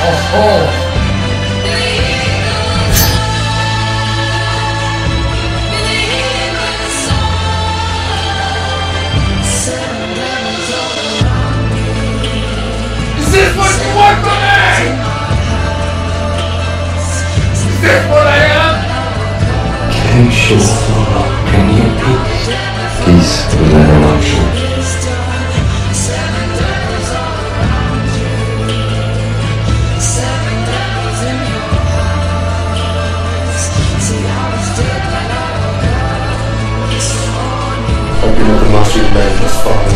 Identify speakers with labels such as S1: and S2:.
S1: Oh. Is this what you want from me? Is this what I am?
S2: Can you show Flora any peace? Peace without an option. I've been at the mastery of men thus far.